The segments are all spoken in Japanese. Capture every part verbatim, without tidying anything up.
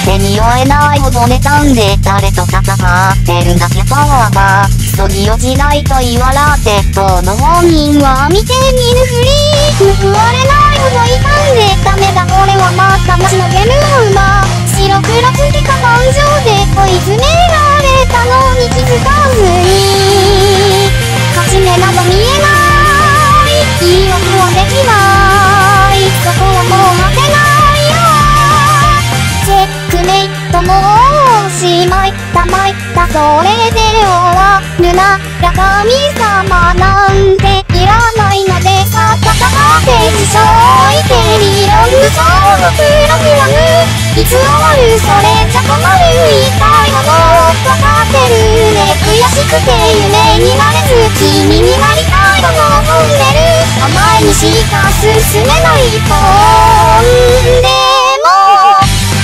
手に負えないほど妬んで誰と戦ってるんだってパワーがクソぎよ時代と言われて当の本人は見て見ぬふり報われないほど痛んでダメだ俺はまた街のゲームの馬白黒つけた感情で追い詰められたのに気づかずに勝ち目など見えない言い訳はできないそこはもう待てないよチェックメイトもおしまいたまいたそれで終わるなら神様なんていらないのでさ戦って自称いて理論無双のプログラムいつ終わるそれじゃ困る言いたいほどわかってるね悔しくて夢になれず君になりたいと望んでる前にしか進めないとんでも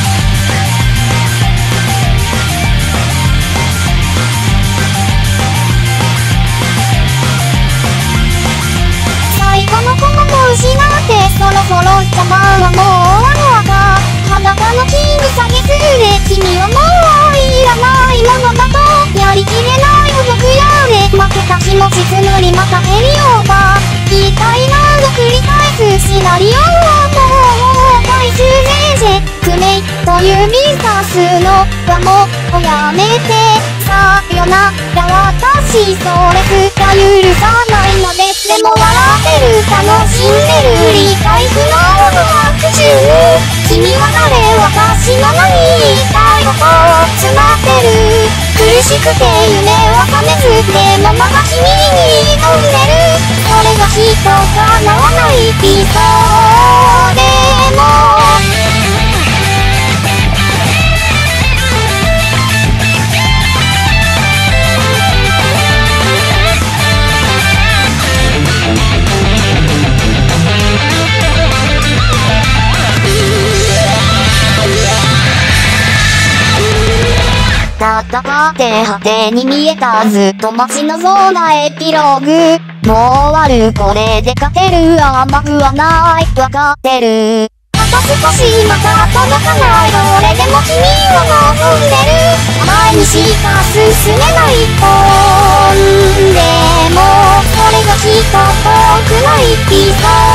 最後のこのも失ってそろそろ邪魔はもう終わるわが裸の君下げすれ君はもういらないものだとやりきれないほど悔やで負けた気持ちつむりまたヘリオーバー言いたいなど繰り返すシナリオはもう回収でチェックメイト指さすのはもうやめてさよなら私それすら許さないのですでも笑ってる楽しんでる理解不能の白昼君は誰私の何言いたいこと詰まってる苦しくて夢は覚めずでもまだ君に挑んでるそれがきっと叶わない理想でも戦って果てに見えたずっと待ち望んだエピローグもう終わるこれで勝てる甘くはないわかってるあと少しまた届かないどれでも君を望んでる前にしか進めないとんでもそれがきっと遠くない理想